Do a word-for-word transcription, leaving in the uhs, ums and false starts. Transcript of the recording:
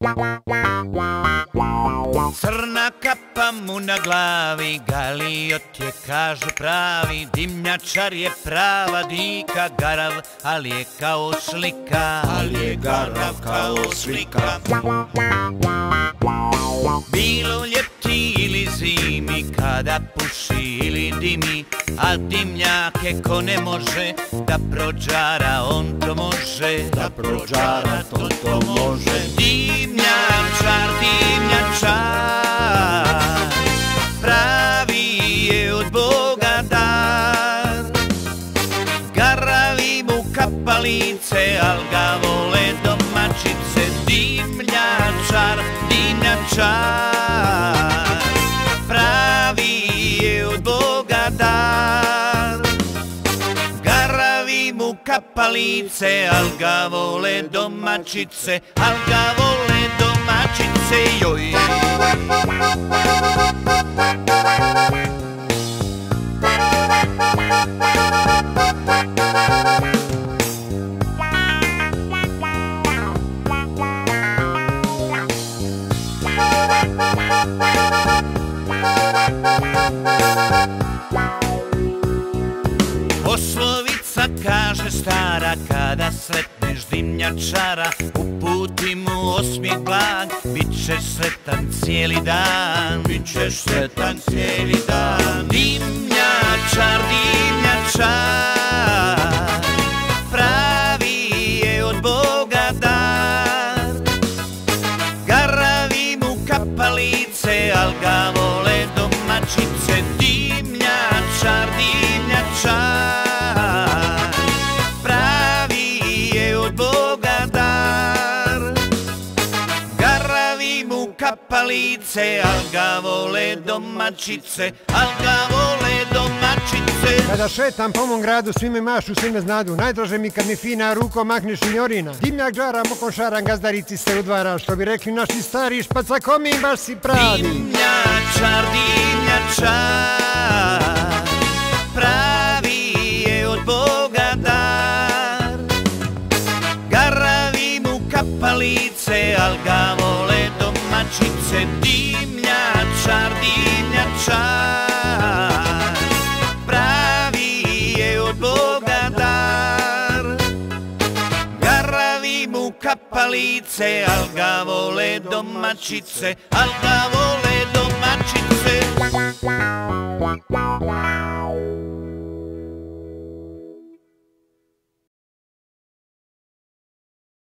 Crna kapa mu na glavi, Galiot je kažu pravi, dimnjačar je prava dika, garav, ali je kao slika, ali je garav kao slika. Bilo ljeti ili zimi, kada puši ili dimi, a dimnjake ko ne može, da prođara on to može, da prođara to to može. Dimnjačar, dimnjačar, pravi je od Boga dar. Garavi mu kapalice, al ga vole domaćice. Dimnjačar, dimnjačar, pravi je od Boga dar. Garavi mu kapalice, al ga vole domaćice, al ga vole domaćice, joj. Poslovica kaže stara, kada sretneš dimnjačara, uputi mu osmijeh blag, bit ćeš sretan cijeli dan, bit ćeš sretan cijeli dan. Dimnjačar, dimnjačar, pravi je od Boga dar. Garavi mu kapalice, al ga vole domaćice. Dimnjačar, dimnjačar, pravi je od Boga dar. Garavi mu kapalice, al ga vole domaćice, al ga vole domaćice. Kada šetam po mom gradu, svi me mašu, svi me znadu. Najdraže mi kad mi fina rukom makne šinjorina. Dimnjak džara, mokon šaran, gazdarici se udvara. Što bi rekli naši stari, špaca komi, baš si pravi. Dimnjačar, dimnjačar, pravi je od Boga dar. Garavi mu kapalice, al ga vole domaćice. Dimnjačar, dimnjačar, pravi je od Boga dar. Garavi mu kapalice, al ga vole domaćice, al ga vole domaćice.